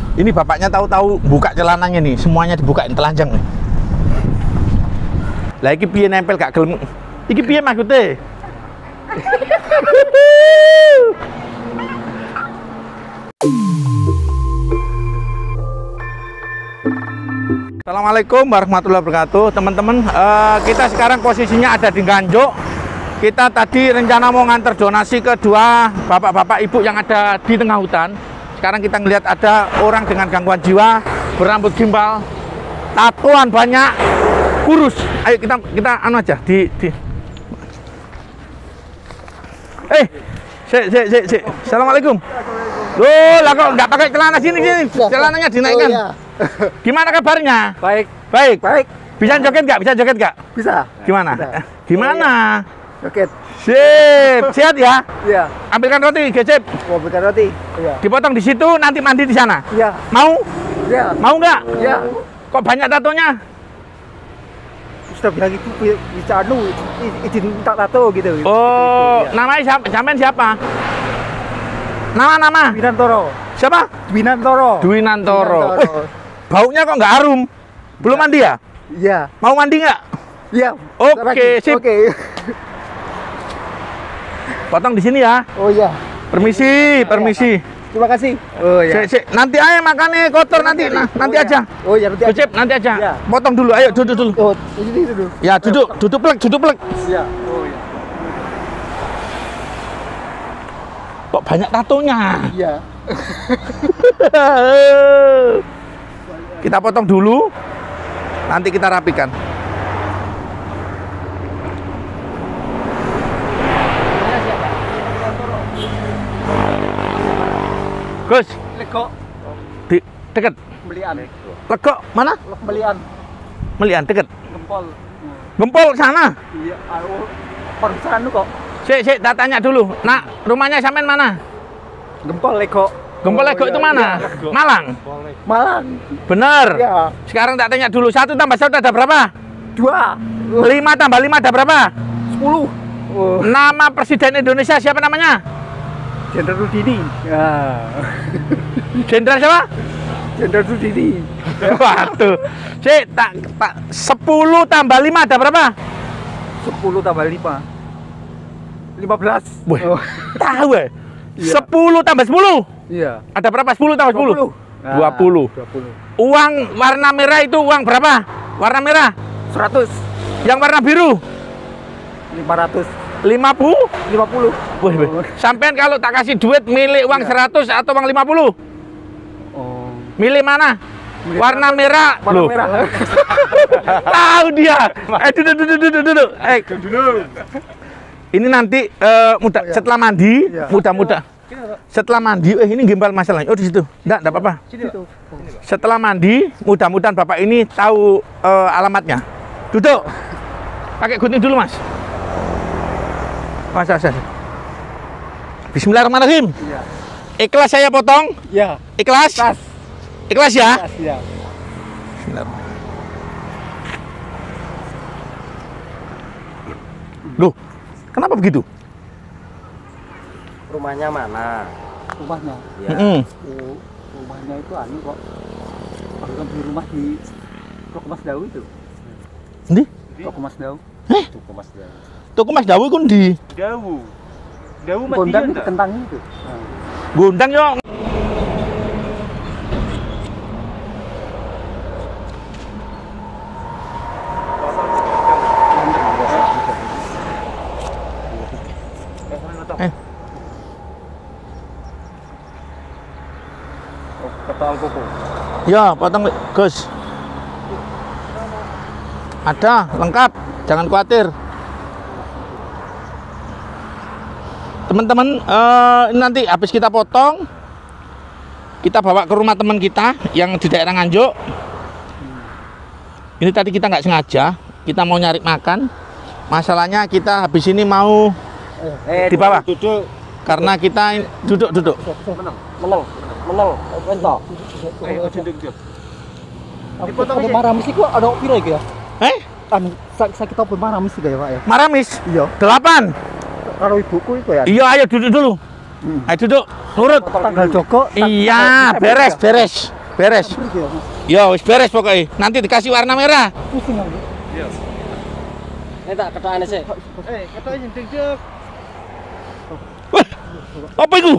Ini bapaknya tahu-tahu buka celananya nih, semuanya dibukain telanjang nih. Lah iki piye nempel gak gelem. Iki piye maksudnya? Assalamualaikum warahmatullahi wabarakatuh. Teman-teman, kita sekarang posisinya ada di Nganjuk. Kita tadi rencana mau nganter donasi ke dua bapak-bapak ibu yang ada di tengah hutan. Sekarang kita ngelihat ada orang dengan gangguan jiwa, berambut gimbal, tatoan banyak, kurus. Ayo kita anu aja si. Assalamualaikum. Loh, lah kok nggak pakai celana sini? Celananya dinaikkan. Oh, iya. Gimana kabarnya? Baik. Bisa joget nggak? Bisa. Gimana? Bisa. Gimana? Joget. Sip. Sehat ya? Iya. Ambilkan roti, Gecep. Ambilkan roti. Iya. Dipotong di situ, nanti mandi di sana. Iya. Mau? Iya. Mau nggak? Iya. Kok banyak tatonya? Sudah bilang itu bisa izin minta tato gitu. Oh, gitu, ya. namanya sampean siapa? Nama. Dwinantoro. Siapa? Dwinantoro. Baunya kok nggak harum? Belum mandi ya? Iya. Mau mandi nggak? Iya. Oke, sip. Oke. Potong di sini ya. Oh iya. Permisi. Terima kasih. Oh iya. Nanti aja makannya kotor nanti. Nanti iya. aja. Oh iya, nanti aja. Nanti aja. Iya. Potong dulu. Ayo duduk dulu. Oh, ini dulu. Ya, duduk plek. Iya. Oh iya. Kok banyak tatonya? Iya. Kita potong dulu. Nanti kita rapikan. Gus, Lego. Deket. Belian. Lego mana? Melian deket. Gempol sana. Iya. Perusahaan lu kok. Sik, tak tanya dulu. Nak, rumahnya sampean mana? Gempol Lego. Gempol Lego itu mana? Iya. Malang. Bener. Iya. Sekarang tak tanya dulu. 1 tambah 1 ada berapa? 2. 5 tambah 5 ada berapa? 10. Oh. Nama Presiden Indonesia siapa namanya? Jenderal Rudini. Ya. Jenderal siapa? Jenderal Rudini. Waduh. Sik, tak 10 tambah 5 ada berapa? 10 tambah 5. 15. Wih, Oh. tahu ya? Iya. 10 tambah 10. Iya. Ada berapa? 10 tambah 10? 20. 20. Uang warna merah itu uang berapa? Warna merah. 100. Yang warna biru? 500. 50? 50. Wih. Sampean kalau tak kasih duit milih uang 100 atau uang 50? Oh. Milih mana? Milih Warna merah. Warna Loh. merah. Tahu dia. Duduk. Ini nanti setelah mandi, Iya. mudah-mudahan. Setelah mandi, ini gimbal masalahnya. Oh di situ. Enggak apa-apa. Setelah mandi, mudah-mudahan Bapak ini tahu alamatnya. Duduk. Pakai gunting dulu, Mas. Mas. Bismillahirrahmanirrahim. Iya. Ikhlas saya potong? Iya. Ikhlas? Ikhlas ya? Iya. Loh, kenapa begitu? Rumahnya mana? Rumahnya. Ya. Oh, rumahnya itu kok. Bukan di rumah di Toko Mas Dawu itu. Ndi? Toko Mas Dawu. Tuku Mas Dawu. Toko Mas Dawu kun di Dawu Gondang itu kentang itu. Gondang yo. Ketol kuku. Ya, potong Gus. Ada, lengkap. Jangan khawatir. Teman-teman, ini nanti habis kita potong, kita bawa ke rumah teman kita yang di daerah Nganjuk. Ini tadi kita nggak sengaja, kita mau nyari makan. Masalahnya kita habis ini mau di bawah. Duduk. Karena kita duduk. Meneng. Bentok. Duduk. Dipotong maramis itu ada piro iki ya? Sakit apa maramis iki ya, Pak ya? Maramis? Iya. 8. Karo ibuku itu ya. Iya, ayo duduk dulu. Ayo duduk, nurut. Tanggal Joko. Iya, beres. Beres. Yo, wis beres pokoknya. Nanti dikasih warna merah. Pusing aku. Iya. Ini tak ketokane sih. Kata jeng-jeng. Wah, apa itu?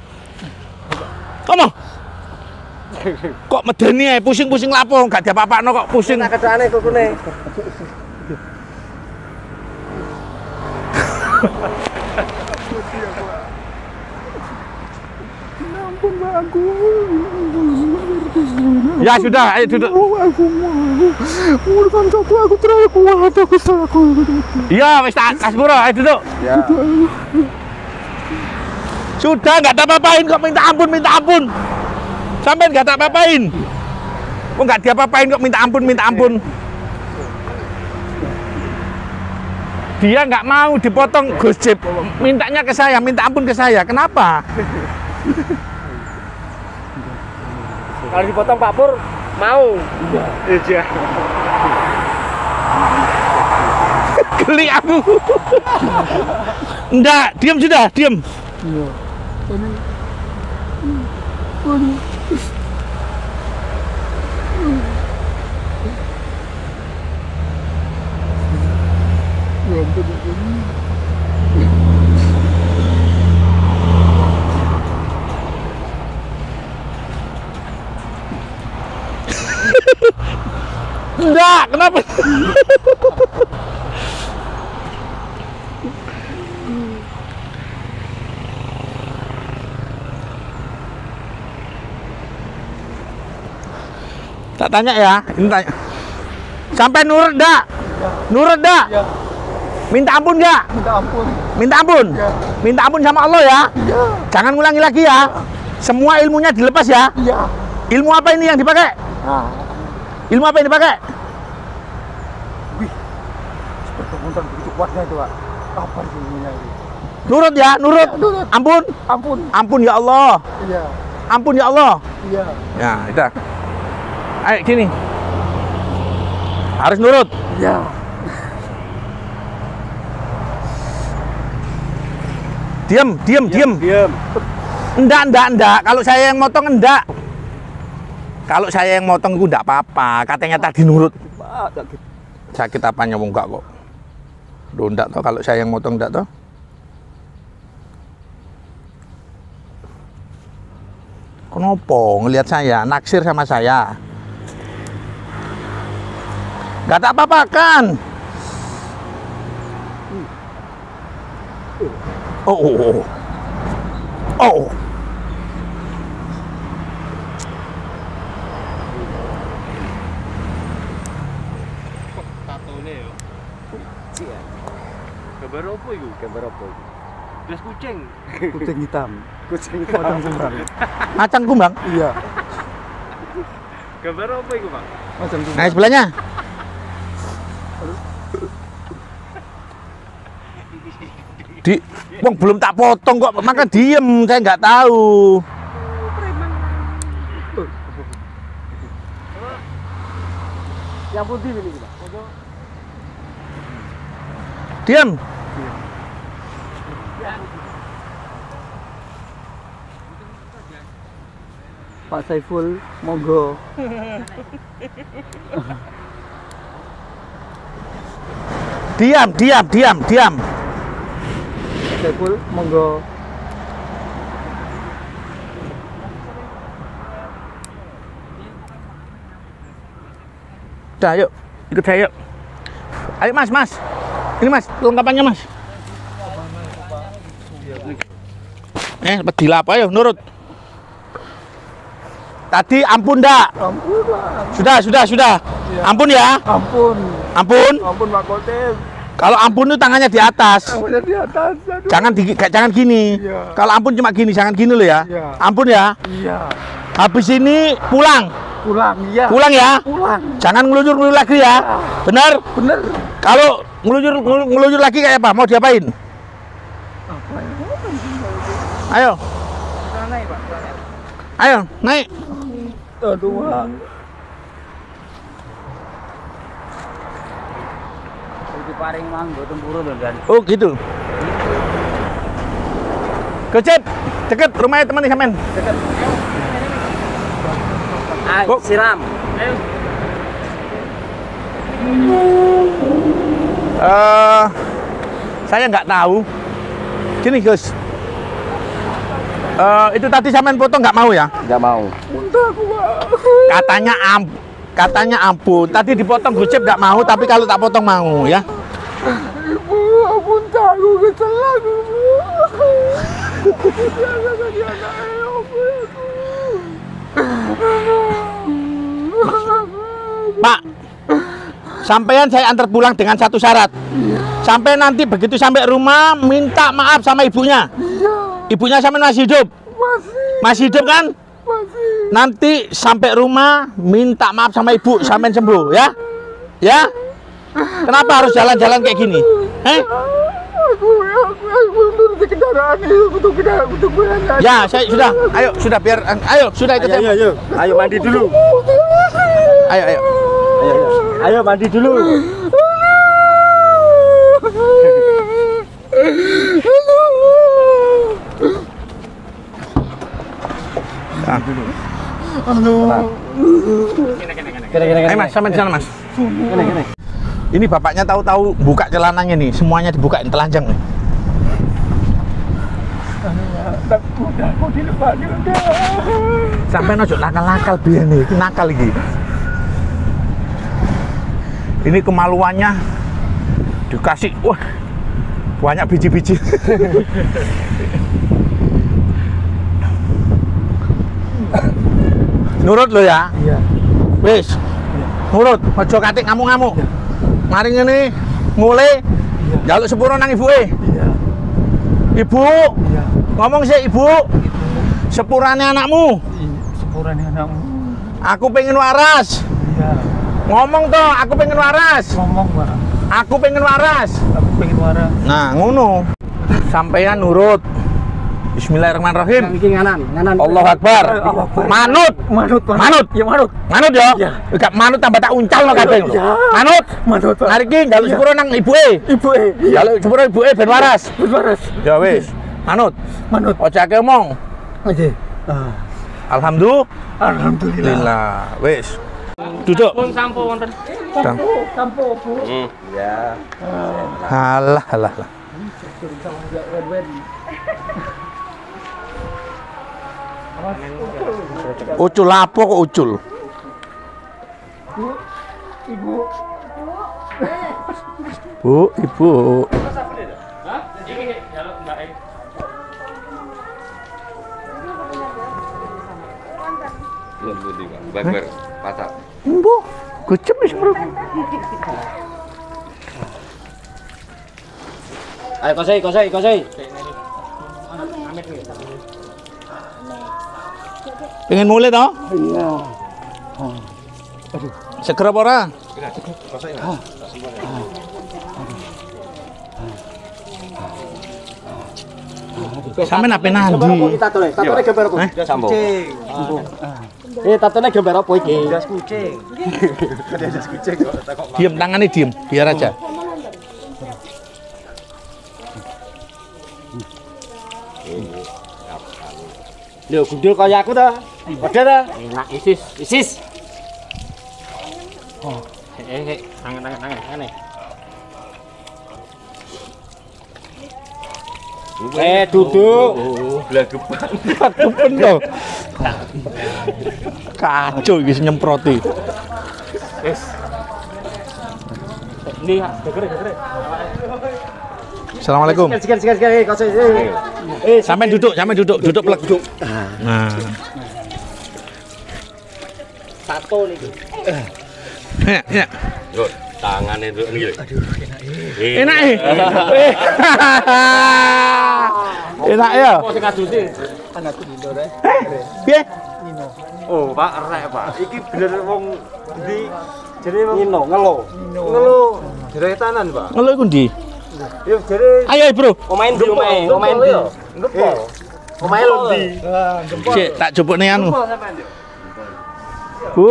Kamu? Kok medeni ae pusing-pusing lapo gak diapa-apakno kok pusing. Tak ketokane kukune. Ampun aku. Ya sudah, ayo duduk. Aku mau. Urusan satu aku terakhir kuat aku. Iya, wis tak kasih bro, ayo duduk. Ya. Sudah nggak ada apa-apain kok minta ampun. Sampai nggak ada apa-apain. Kok nggak diapa-apain kok minta ampun. Dia nggak mau dipotong gojek, mintanya ke saya, minta ampun ke saya. Kenapa? Kalau dipotong Pak Pur mau. Iya. Geli aku. Enggak, diam sudah, diam. Iya. Enggak, kenapa? Tak tanya ya, ini tanya. Sampai nurut enggak? Nurut enggak? Ya. Minta ampun enggak? Minta ampun. Minta ampun? Ya. Minta ampun sama Allah ya? Ya. Jangan ngulangi lagi ya. Semua ilmunya dilepas ya. Ya. Ilmu apa ini yang dipakai? Nah. Ilmu apa yang dipakai? Wih. Pertemuan begitu kuatnya itu, Pak. Apa sih ilmunya ini? Nurut ya, nurut. Ya, nurut. Ampun. Ampun. Ampun ya Allah. Iya. Ampun ya Allah. Iya. Ya, udah. Ayo gini. Harus nurut. Iya. Diam. Diam. Enggak. Kalau saya yang motong enggak. Kalau saya yang motong itu enggak apa-apa. Katanya tadi nurut. Sakit apanya wong enggak kok. Loh enggak toh kalau saya yang motong enggak toh. Kenapa ngelihat saya, naksir sama saya? Enggak tak apa-apa kan? Oh. Tatone yo. Iya. Gambar apa iku? Belas kucing. Kucing hitam. Kucing Macam kumrang. Macan kumbang. Iya. Gambar apa iku, Pak? Macam kumrang. Nah, sebelahnya. Wong belum tak potong kok, maka diem, saya nggak tahu. Yang putih ini, Pak. Diam. Pak Saiful, monggo. Diam. Pak Saiful, monggo. Udah, yuk. Ikut saya, yuk. Ayo, Mas. Ini, Mas, kelengkapannya, Mas. Pedih apa, ayo, nurut. Tadi ampun dak? Ampun, Pak. Sudah. Iya. Ampun ya? Ampun. Ampun? Ampun, Pak Kotem. Kalau ampun itu tangannya di atas. Tangannya di atas. Aduh. Jangan gini. Iya. Kalau ampun cuma gini, jangan gini loh ya. Iya. Ampun ya. Iya. Habis ini pulang. Pulang, iya. Pulang ya. Pulang. Jangan ngelujur lagi ya. Benar? Bener. Kalau ngelujur lagi kayak apa? Mau diapain? Apa ya? Ayo. Naik, Pak. Ayo, naik. Aduh, Pak. Itu paring manggo tempuru lho, Dan. Oh, gitu. Gojek, deket rumahnya teman nih, Samen. Kok? siram. Ayo. Saya nggak tahu. Gini Gus, itu tadi sampean potong nggak mau ya? Nggak mau. Katanya ampun. Tadi dipotong Gus Cip nggak mau, tapi kalau tak potong mau ya. Ibu, ampun aku kecelak ibu. Pak, sampean saya antar pulang dengan satu syarat. Sampai nanti begitu sampai rumah minta maaf sama ibunya. Ibunya sampean masih hidup? Masih hidup kan? Nanti sampai rumah minta maaf sama ibu sampean sembuh ya. Ya? Kenapa harus jalan-jalan kayak gini? Aku nuruti kendaraan untuk ya, saya sudah. Ayo, sudah biar ayo, sudah ikut saya. Ayo. Ayo mandi dulu. Ayo. Ayo mandi dulu. Ayo Mas, sampai di sana Mas. Ini bapaknya tahu-tahu buka celananya nih, semuanya dibukain telanjang nih. Sampai nojo nakal-nakal biar nih, nakal lagi. Ini kemaluannya dikasih, wah banyak biji-biji. Nurut lo ya? Iya. Wis, nurut, ojo katik ngamuk-ngamuk. Mari ngene mulai njaluk sepuro nang ibuke. Iya. Ibu. Iya. Ngomong sih ibu. Sepurane anakmu. Sepurane anakmu. Aku pengen waras. Iya. Ngomong toh, aku pengen waras. Ngomong, Pak. Aku pengen waras. Aku pengen waras. Nah, ngono. Sampeyan nurut. Bismillahirrahmanirrahim. Iki nganan. Allahu Akbar. Manut. Ya manut. Manut ya. Enggak manut tambah tak uncal no kabeh. Manut. Manut, Pak. Mari ki njaluk sepuro nang ibuke. Njaluk sepuro ibuke ben waras. Ya wis. Manut. Ojo akeh omong. Nggih. Alhamdulillah. Wis. Duduk. Pun sampo wonten. Sampo, Bu. Ya. Halah. Ucul apa kok ucul? Bu, ibu. Bakbar pasak. Bu, kucep wis bro. Ayo kosei. Pengen mulai toh? Iya. Seger apa ora? Sampe nape nandi? Tatone gambar apa? Sampo. Tatone gambar apa iki? Das kucing. Das kucing kok. Diem, tangannya diem, biar aja. Lho, gundul kaya aku ta. Padha ta? Enak isis. Oh, tangan. Duduk. Blagepan. Kepen toh. Kacau iki nyemproti. Wis. Ini gegere. Assalamualaikum. Sekian. Sampai duduk plek. Nah. Tato niku. Ya. Yo, tangane itu niki. Aduh, Enak Enak ya. Kok sing kadusi? Anakku Indo rek. Piye? Oh, Pak, rek, Pak. Iki bener wong ndi jenenge wong Ngelo. jeretanan, Pak. Ngelo iku ndi? Yo jere Ayo, Bro. omahe ndi omahe ndi. Ngepol. Omahe lho ndi? Cek, tak jupukne anu. Bu.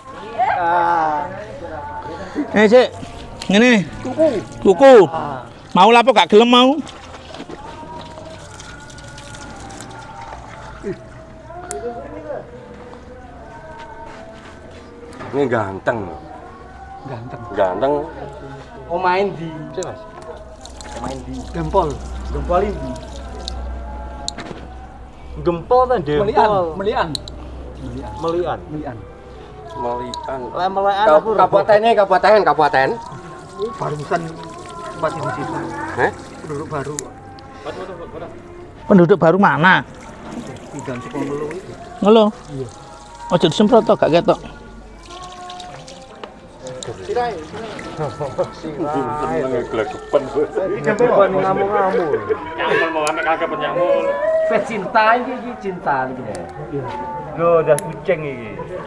Cek. Ngene. Kuku. Mau lapo gak gelem mau? Ini ganteng. Ganteng. Oh main di. Mas. Main di. Gempol. Gempol ini. Gempol kan dempol. Melian. Melian. Kabupaten. Barusan tempat di situ. Hah? Penduduk baru. Penduduk baru mana? Di Gang Sepongelo itu. Ngelo. Iya. Ojo disemprot tok gak ketok. Sirai. Gelegepan. Gelegepan ngamuk-ngamuk. Nyamul mau ame kagak penyamul. Pet cinta iki cinta iki. Iya. Lho, das kucing iki.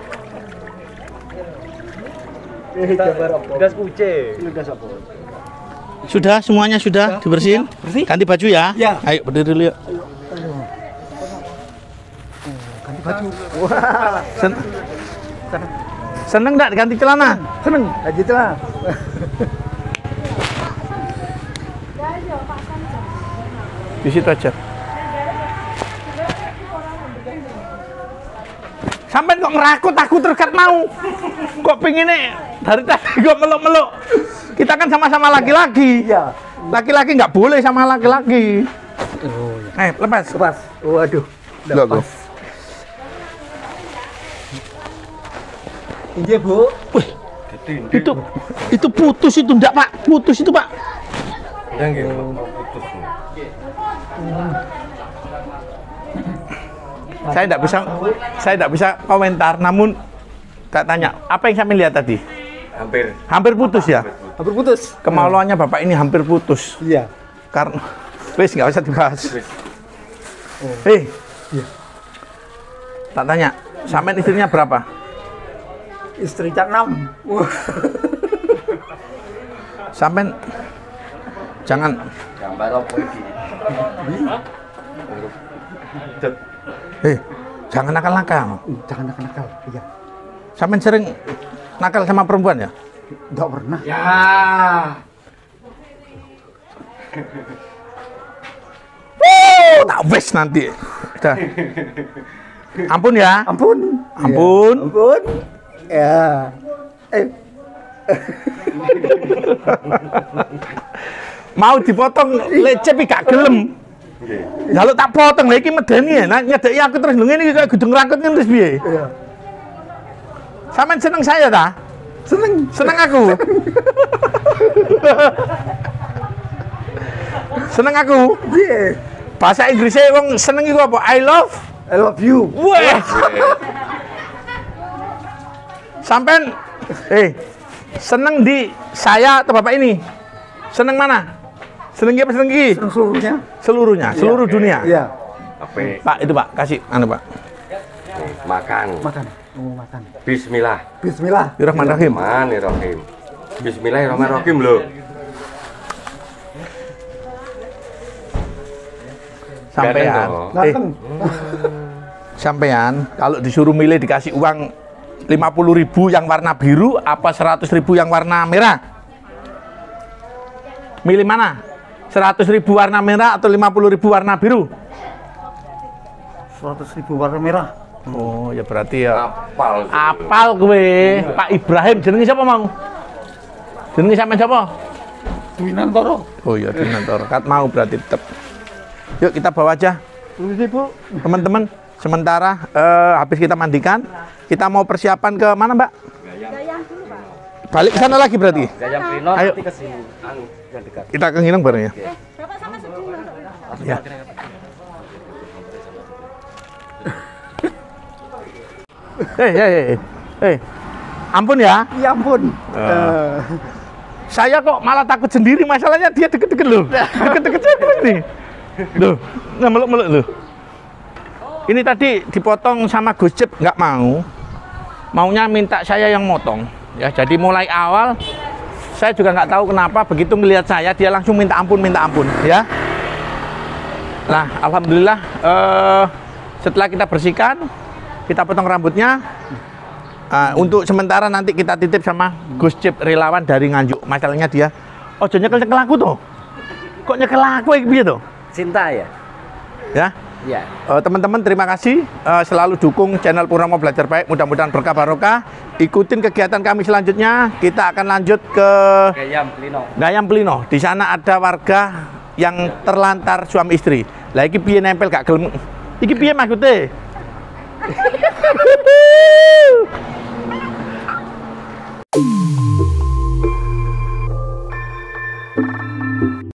Das kucing. Udah apa? Sudah semuanya sudah dibersihin? Bersih. Ganti baju ya? Ya. Ayo berdiri dulu yuk. Ganti baju. Wah. Seneng enggak diganti celana? Seneng. Aja lah. Di situ aja. Sampai kok ngerakut aku terus kat mau. Kok pengennya dari tadi kok meluk-meluk. Kita kan sama-sama laki-laki. Iya. Laki-laki nggak boleh sama laki-laki. Oh iya. Lepas. Lepas. Waduh. Lepas. Iya, Bu. Wih, itu putus itu enggak, Pak. Putus itu, Pak. Yang gitu, putus. Saya tidak bisa komentar, namun tak tanya, apa yang sampai lihat tadi? Hampir putus ya? Hampir putus. Kemaluannya Bapak ini hampir putus. Iya. Karena wis nggak usah dibahas. Iya. Tak tanya, sampean istrinya berapa? Istri cak 6. Wah. Sampean jangan Gambar apa iki? jangan nakal-nakal. Jangan nakal-nakal. Iya. Sampean sering nakal sama perempuan ya? Enggak pernah. Ya. Tak wes nanti. Udah. Ampun ya. Ampun. Ampun. Ya. Ampun. Ya. Mau dipotong lecep gak gelem. Ya lo tak potong lagi medeni ya. Nah, nyedeki aku terus lho ngene iki kayak gudung rangkut ngene terus piye? Iya. Sampeyan seneng saya ta? Seneng. Seneng aku. Seneng aku. Iya. Bahasa Inggrisnya wong seneng iku apa? I love you. Wah. Sampean seneng di saya atau Bapak ini? Seneng mana? Seneng apa seneng iki? Seneng seluruhnya. Seluruhnya, seluruh dunia. Iya. Apa? Pak, itu Pak, kasih anu Pak. Makan. Makan. Oh, makan. Bismillah. Bismillahirrahmanirrahim. Bismillahirrahmanirrahim. Bismillahirrahmanirrahim lho. Sampean. Ganteng. Sampean kalau disuruh milih dikasih uang 50.000 yang warna biru apa 100.000 yang warna merah? Milih mana? 100.000 warna merah atau 50.000 warna biru? 100.000 warna merah. Oh, ya berarti ya Apal. apal gue. Pak Ibrahim jenenge siapa mau? Jenenge sampean siapa? Dwinantoro. Oh iya, Dwinantoro. Kat mau berarti tetap. Yuk kita bawa aja. Bu. Teman-teman, sementara habis kita mandikan, kita mau persiapan ke mana, Mbak? Gayam dulu, Pak. Balik ke sana lagi berarti. Gayam Prino Ayo. nanti ke sini. Anu, yang dekat. Kita ke Ngineng bareng ya. Bapak sama sejumlah. Ya. Ampun ya. Ya ampun. Saya kok malah takut sendiri, masalahnya dia deket-deket loh. Deket-deket saya terus nih. Loh, nggak meluk-meluk loh. Ini tadi dipotong sama Gus Cep, nggak mau. Maunya minta saya yang motong. Ya, jadi mulai awal saya juga nggak tahu kenapa begitu melihat saya dia langsung minta ampun ya. Nah, alhamdulillah setelah kita bersihkan, kita potong rambutnya. Untuk sementara nanti kita titip sama Gus Cep relawan dari Nganjuk. Masalahnya dia, oh nyekel-nyekel aku tuh. Kok nyekel aku iki piye to? Cinta ya? Ya. Iya. Teman-teman terima kasih selalu dukung channel Purnomo Belajar Baik. Mudah-mudahan berkah barokah. Ikutin kegiatan kami selanjutnya. Kita akan lanjut ke Gayam Pelino. Di sana ada warga yang terlantar suami istri. Lah iki piye nempel gak gelem. Iki piye maksudnya?